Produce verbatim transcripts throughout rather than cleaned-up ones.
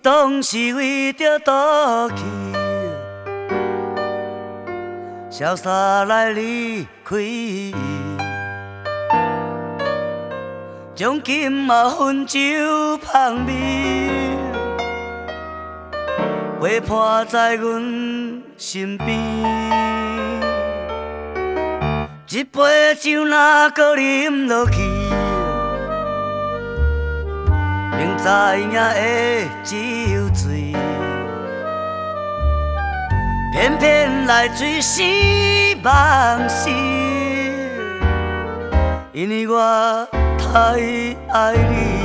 当是为着倒去，潇洒来离开伊，将金马分酒香味，陪伴在阮身边。一杯酒若搁饮落去，明知影会酒醉，偏偏来醉生梦死。因为我太爱你，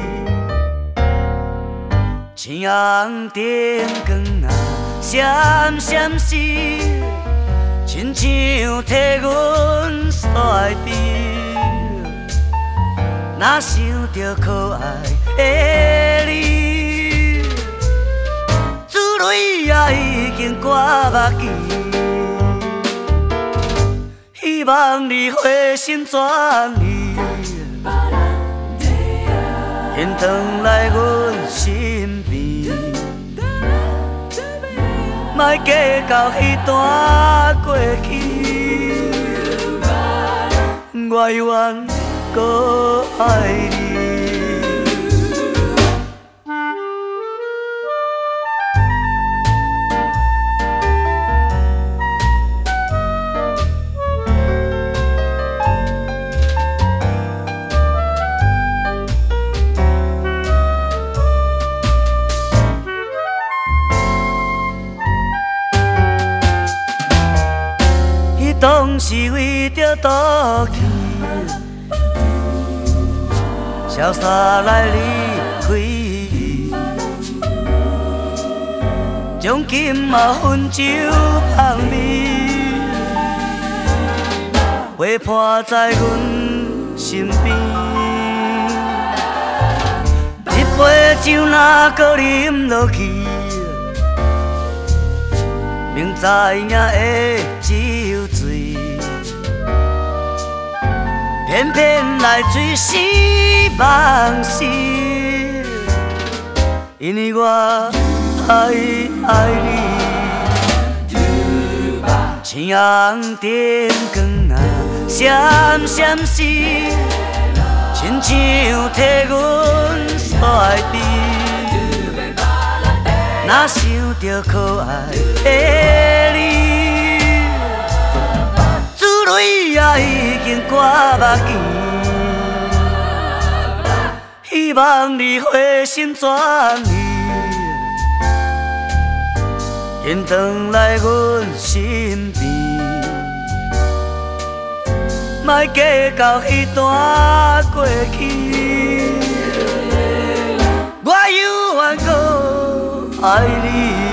青红灯光啊闪闪烁，亲像替阮甩笔。哪想着可爱的你，珠泪也已经挂目镜。希望你回心转意，现回来阮身边，莫计较迄段过去，我永远搁爱你。当是为着倒去，潇洒来离开伊，将金马分酒香味，陪伴在阮身边。一杯酒若搁饮落去，明知影会酒醉，偏偏来醉生梦死。因为我太爱你，青红灯光啊闪闪烁，亲像替阮甩笔。哪想着可爱的你，珠泪也已经挂目镜。希望你回心转意，现回来阮身边，莫计较迄段过去，我永远搁爱你。